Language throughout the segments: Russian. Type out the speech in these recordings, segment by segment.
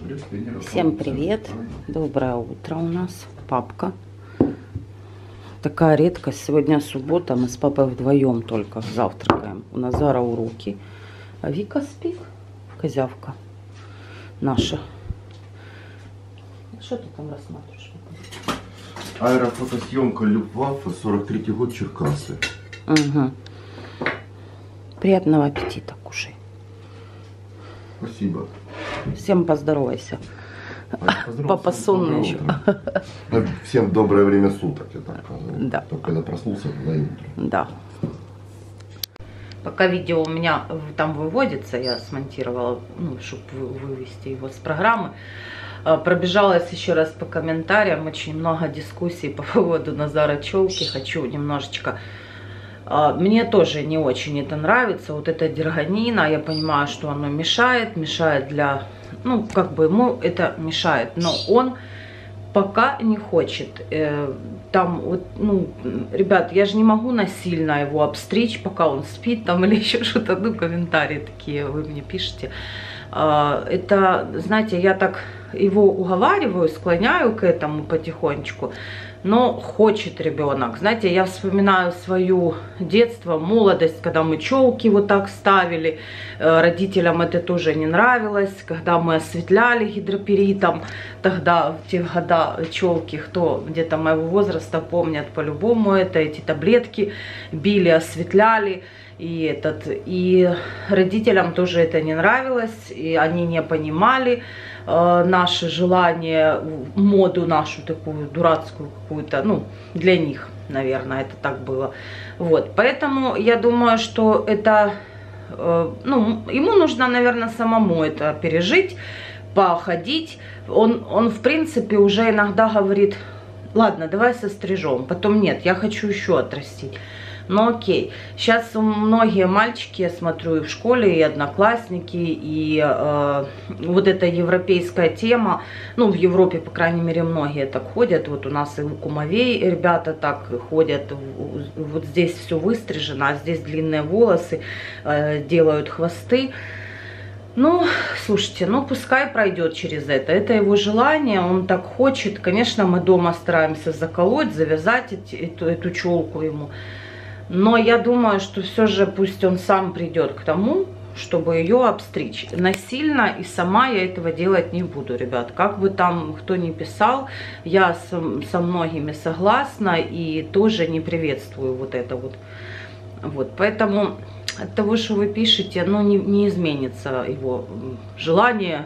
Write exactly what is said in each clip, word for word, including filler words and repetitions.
Всем привет! Доброе утро у нас. Папка. Такая редкость. Сегодня суббота. Мы с папой вдвоем только завтракаем. У Назара уроки. А Вика спит. Козявка наша. Что ты там рассматриваешь? Аэрофотосъемка Люфтваффе, сорок третий год, Черкассы. Угу. Приятного аппетита, кушай. Спасибо. Всем поздоровайся. Папа сонный еще. Всем доброе время суток, я так говорю. Да. Только когда проснулся, на утро. Да. Пока видео у меня там выводится, я смонтировала, ну, чтобы вывести его с программы. Пробежалась еще раз по комментариям. Очень много дискуссий по поводу Назара челки. Хочу немножечко... Мне тоже не очень это нравится. Вот эта дерганина, я понимаю, что оно мешает. Мешает для... Ну, как бы ему это мешает. Но он пока не хочет. Там вот, ну, ребят, я же не могу насильно его обстричь, пока он спит там или еще что-то. Ну, комментарии такие вы мне пишете. Это, знаете, я так его уговариваю, склоняю к этому потихонечку, но хочет ребенок. Знаете, я вспоминаю свое детство, молодость, когда мы челки вот так ставили. Родителям это тоже не нравилось, когда мы осветляли гидроперитом. Тогда в те года челки, кто где-то моего возраста помнят по-любому это, эти таблетки били, осветляли. И, этот, и родителям тоже это не нравилось, и они не понимали э, наше желание, моду нашу такую дурацкую какую-то, ну, для них, наверное, это так было. Вот, поэтому я думаю, что это, э, ну, ему нужно, наверное, самому это пережить, походить. Он, он, в принципе, уже иногда говорит, ладно, давай сострижем, потом нет, я хочу еще отрастить. Ну окей, сейчас многие мальчики, я смотрю, и в школе, и одноклассники, и э, вот эта европейская тема, ну в Европе, по крайней мере, многие так ходят, вот у нас и у кумовей ребята так ходят, вот здесь все выстрижено, а здесь длинные волосы, э, делают хвосты. Ну, слушайте, ну пускай пройдет через это, это его желание, он так хочет, конечно, мы дома стараемся заколоть, завязать эти, эту, эту челку ему. Но я думаю, что все же пусть он сам придет к тому, чтобы ее обстричь. Насильно и сама я этого делать не буду, ребят. Как бы там кто ни писал, я со, со многими согласна и тоже не приветствую вот это вот. Вот, поэтому от того, что вы пишете, ну, не, не изменится его желание,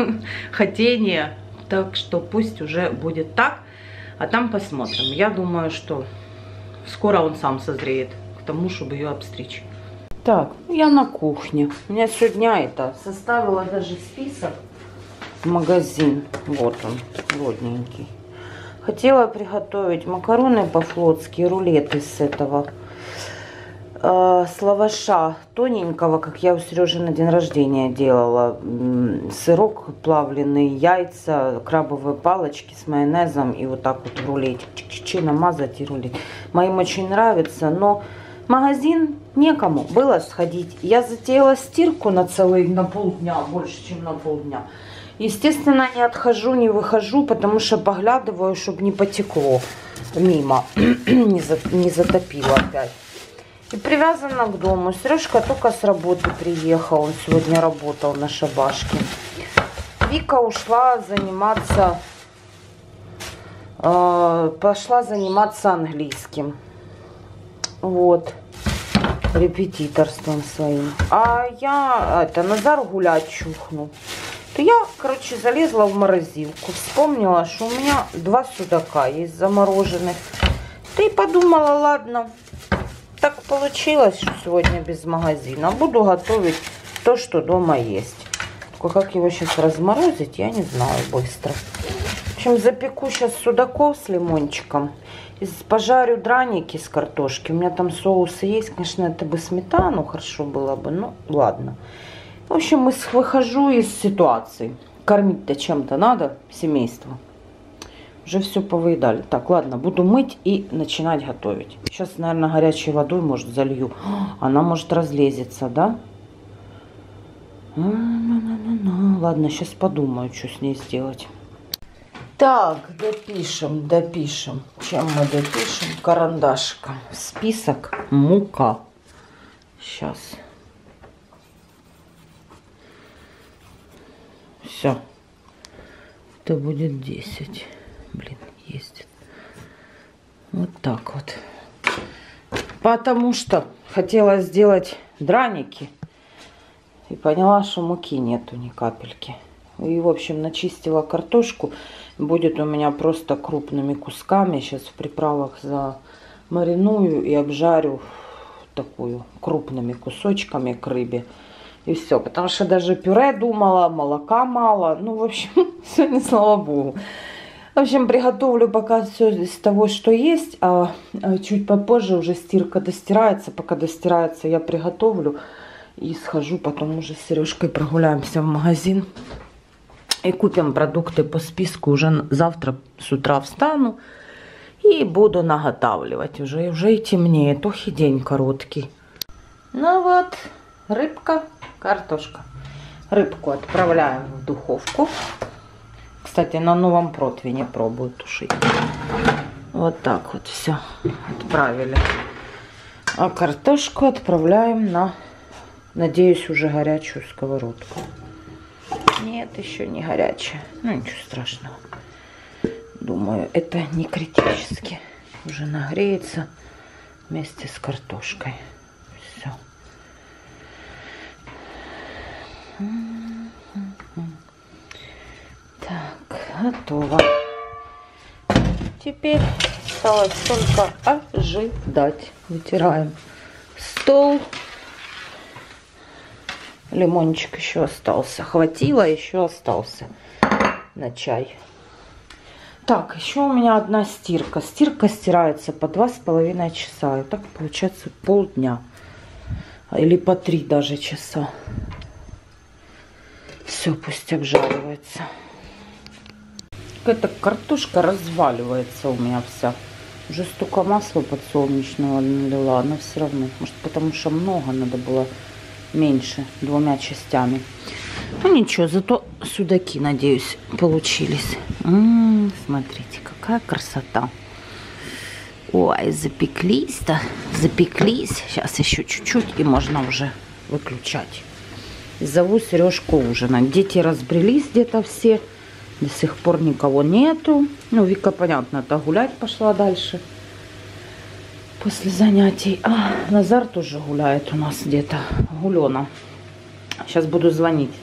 хотение. Так что пусть уже будет так, а там посмотрим. Я думаю, что... скоро он сам созреет к тому, чтобы ее обстричь. Так, я на кухне. У меня сегодня это составила даже список в магазин. Вот он, родненький. Хотела приготовить макароны по-флотски, рулеты с этого э, с лаваша тоненького, как я у Сережи на день рождения делала. Сырок плавленый, яйца, крабовые палочки с майонезом и вот так вот рулетик. Чик-чик, намазать и рулить. Моим очень нравится, но в магазин некому было сходить. Я затеяла стирку на целый, на полдня, больше, чем на полдня. Естественно, не отхожу, не выхожу, потому что поглядываю, чтобы не потекло мимо, не, за, не затопило опять. И привязана к дому. Сережка только с работы приехал, он сегодня работал на шабашке. Вика ушла заниматься... пошла заниматься английским, вот, репетиторством своим. А я, это, Назар гулять чухнул. То я, короче, залезла в морозилку, вспомнила, что у меня два судака есть замороженных. Да и подумала, ладно, так получилось, что сегодня без магазина. Буду готовить то, что дома есть. Только как его сейчас разморозить, я не знаю быстро. В общем, запеку сейчас судаков с лимончиком. И пожарю драники с картошки. У меня там соусы есть. Конечно, это бы сметану хорошо было бы. Ну, ладно. В общем, выхожу из ситуации. Кормить-то чем-то надо семейство. Уже все повыедали. Так, ладно, буду мыть и начинать готовить. Сейчас, наверное, горячей водой, может, залью. Она, может, разлезется, да? Ладно, сейчас подумаю, что с ней сделать. Так, допишем, допишем. Чем мы допишем? Карандашиком. Список мука. Сейчас. Все. Это будет десять. Блин, есть. Вот так вот. Потому что хотела сделать драники. И поняла, что муки нету ни капельки. И, в общем, начистила картошку. Будет у меня просто крупными кусками. Сейчас в приправах замариную и обжарю такую крупными кусочками к рыбе. И все. Потому что даже пюре думала, молока мало. Ну, в общем, сегодня, слава богу. В общем, приготовлю пока все из того, что есть. А чуть попозже уже стирка достирается. Пока достирается, я приготовлю. И схожу, потом уже с Сережкой прогуляемся в магазин. И купим продукты по списку. Уже завтра с утра встану. И буду наготавливать. Уже, уже и темнеет. Ох, и день короткий. Ну вот, рыбка, картошка. Рыбку отправляем в духовку. Кстати, на новом противне пробую тушить. Вот так вот все отправили. А картошку отправляем на, надеюсь, уже горячую сковородку. Нет, еще не горячая. Ну, ничего страшного. Думаю, это не критически. Уже нагреется вместе с картошкой. Все. Так, готово. Теперь осталось только ожидать. Вытираем стол. Лимончик еще остался. Хватило, еще остался на чай. Так, еще у меня одна стирка. Стирка стирается по два с половиной часа. И так получается полдня. Или по три даже часа. Все, пусть обжаривается. Эта картошка разваливается у меня вся. Уже столько масла подсолнечного налила, но все равно. Может, потому что много надо было меньше, двумя частями. Ну ничего, зато судаки, надеюсь, получились. М-м, смотрите, какая красота. Ой, запеклись-то, запеклись. Сейчас еще чуть-чуть и можно уже выключать. Зову Сережку ужинать. Дети разбрелись где-то все. До сих пор никого нету. Ну, Вика, понятно-то, гулять пошла дальше. После занятий. А, Назар тоже гуляет у нас где-то. Гулена. Сейчас буду звонить.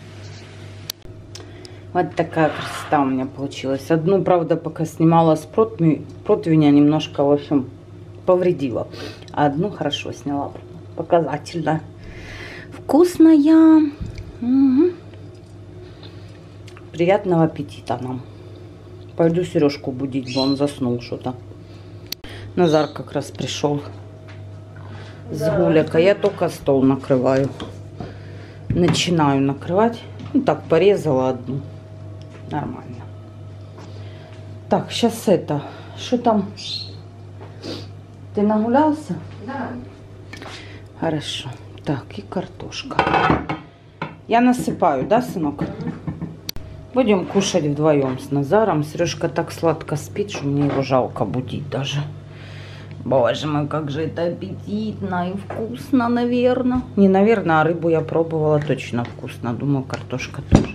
Вот такая красота у меня получилась. Одну, правда, пока снимала с противня, противня немножко, в общем, повредила. А одну хорошо сняла. Показательно. Вкусная. Угу. Приятного аппетита нам. Пойду Сережку будить, бо он заснул что-то. Назар как раз пришел с гуляка. Я только стол накрываю. Начинаю накрывать. Ну так, порезала одну. Нормально. Так, сейчас это. Что там? Ты нагулялся? Да. Хорошо. Так, и картошка. Я насыпаю, да, сынок? Будем кушать вдвоем с Назаром. Сережка так сладко спит, что мне его жалко будить даже. Боже мой, как же это аппетитно и вкусно, наверное. Не, наверное, а рыбу я пробовала, точно вкусно. Думаю, картошка тоже.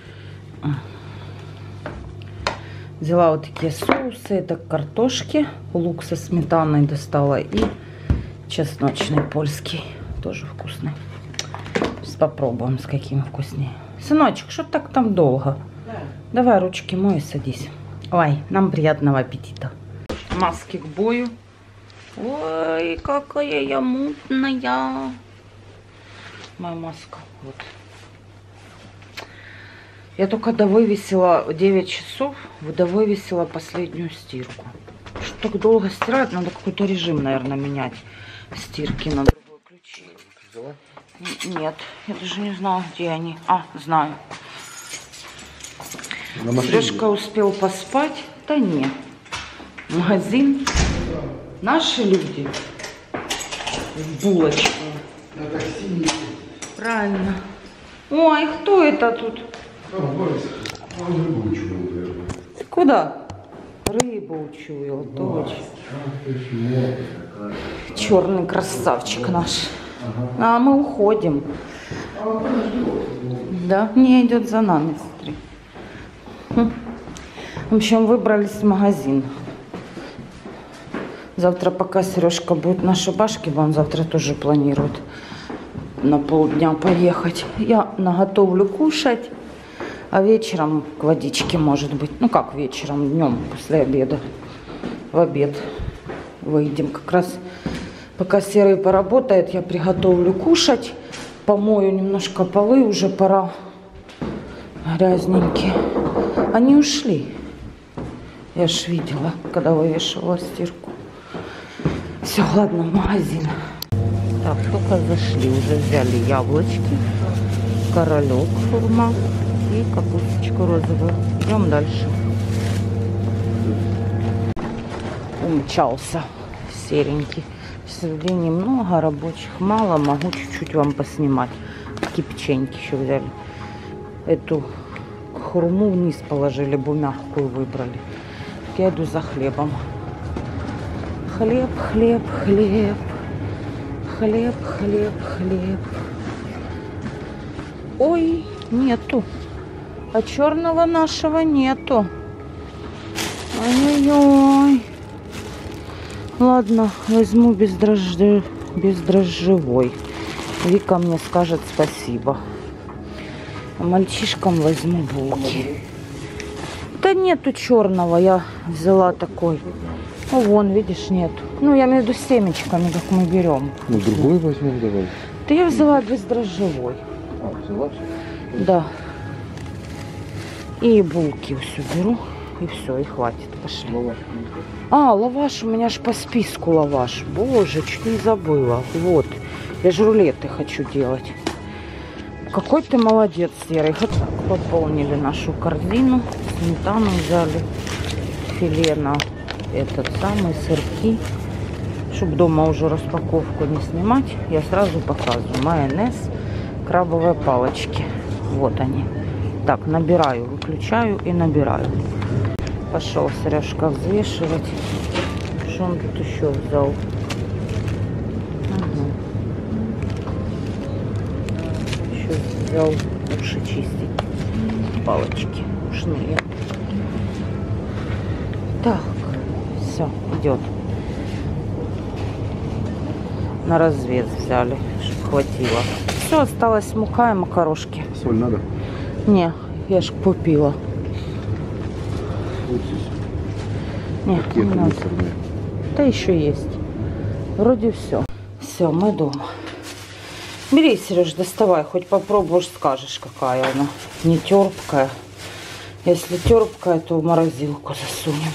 Взяла вот такие соусы. Это к картошке. Лук со сметаной достала. И чесночный польский. Тоже вкусный. Сейчас попробуем, с каким вкуснее. Сыночек, что так там долго? Да. Давай ручки мой и садись. Ой, нам приятного аппетита. Маски к бою. Ой, какая я мутная. Моя маска. Вот. Я только довывесила девять часов, довывесила последнюю стирку. Что так долго стирать? Надо какой-то режим, наверное, менять. Стирки на другой ключи. Нет, я даже не знаю, где они. А, знаю. Сережка успел поспать. Да нет. Магазин. Наши люди. В булочку. Правильно. Ой, кто это тут? Куда? Рыбу учуял, точно. Черный красавчик наш. А мы уходим. Да, не идет за нами, смотри. В общем, выбрались в магазин. Завтра, пока Сережка будет на шабашке, он завтра тоже планирует на полдня поехать. Я наготовлю кушать, а вечером к водичке, может быть. Ну как вечером, днем после обеда. В обед выйдем. Как раз пока Серый поработает, я приготовлю кушать. Помою немножко полы, уже пора. Грязненькие. Они ушли. Я ж видела, когда вывешивала стирку. Все, ладно, в магазин. Так, только зашли, уже взяли яблочки, королек хурма и капусточку розовую. Идем дальше. Умчался серенький. Сегодня немного рабочих, мало, могу чуть-чуть вам поснимать. Такие печеньки еще взяли. Эту хурму вниз положили, бо мягкую выбрали. Я иду за хлебом. Хлеб, хлеб, хлеб. Хлеб, хлеб, хлеб. Ой, нету. А черного нашего нету. Ой-ой-ой. Ладно, возьму бездрожжевой. бездрожжевой. Вика мне скажет спасибо. А мальчишкам возьму булки. Да нету черного, я взяла такой. Ну вон, видишь, нет. Ну я между семечками, как мы берем. Ну другой возьмем давай. Да я взяла бездрожжевой. А, взяла все? Да. И булки все беру. И все, и хватит. Пошли. Лаваш. А, лаваш, у меня ж по списку лаваш. Боже, чуть не забыла. Вот. Я же рулеты хочу делать. Какой ты молодец, Серый. Вот так пополнили нашу корзину. Сметану взяли. Филе на этот самый, сырки. Чтобы дома уже распаковку не снимать, я сразу показываю. Майонез, крабовые палочки. Вот они. Так, набираю, выключаю и набираю. Пошел Сережка взвешивать. Что он тут еще взял? Угу. Еще взял уши чистить. Палочки ушные. Так, все, идет. На развес взяли, чтобы хватило. Все, осталось мука и макарошки. Соль надо? Не, я ж купила. Вот здесь. Не, не надо. Мусорные. Да еще есть. Вроде все. Все, мы дома. Бери, Сереж, доставай, хоть попробуешь, скажешь, какая она. Не терпкая. Если терпкая, то в морозилку засунем.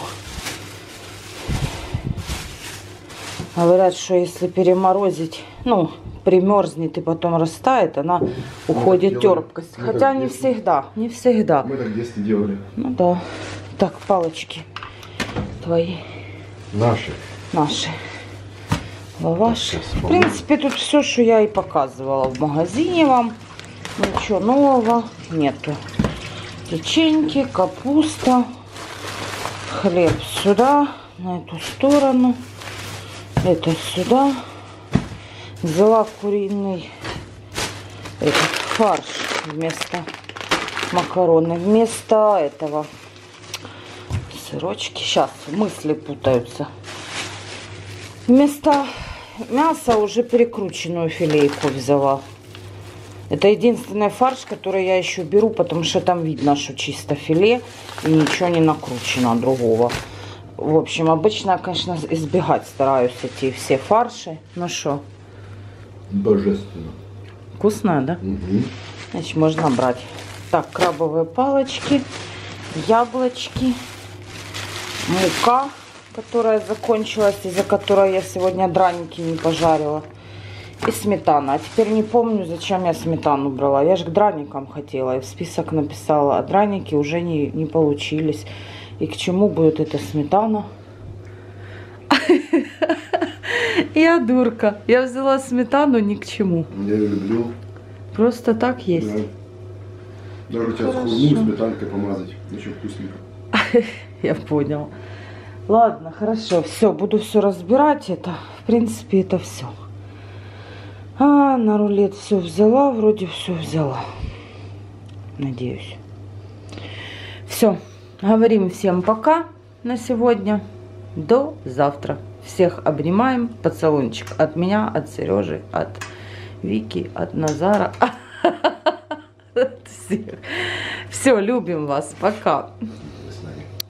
Говорят, что если переморозить, ну, примерзнет и потом растает, она мы уходит терпкость. Мы Хотя не всегда, не всегда. Мы так в детстве делали. Ну да. Так, палочки твои. Наши. Наши. Лаваш. В принципе, тут все, что я и показывала в магазине вам. Ничего нового нету. Печеньки, капуста. Хлеб сюда, на эту сторону. Это сюда. Взяла куриный этот фарш вместо макароны. Вместо этого сырочки. Сейчас мысли путаются. Вместо мяса уже перекрученную филейку взяла. Это единственный фарш, который я еще беру, потому что там видно, что чисто филе и ничего не накручено другого. В общем, обычно я, конечно, избегать стараюсь эти все фарши. Ну что? Божественно. Вкусная, да? Угу. Значит, можно брать. Так, крабовые палочки, яблочки, мука, которая закончилась, из-за которой я сегодня драники не пожарила. И сметана. А теперь не помню, зачем я сметану брала. Я же к драникам хотела. И в список написала. А драники уже не, не получились. И к чему будет эта сметана? Я дурка. Я взяла сметану ни к чему. Я ее люблю. Просто так есть. Да. Даже у тебя Хорошо. хурму сметанкой помазать. Очень вкусненько. Я понял. Ладно, хорошо, все, буду все разбирать. Это, в принципе, это все. А, на рулет все взяла, вроде все взяла. Надеюсь. Все, говорим всем пока на сегодня. До завтра. Всех обнимаем. Поцелуйчик от меня, от Сережи, от Вики, от Назара. От всех. Все, любим вас. Пока.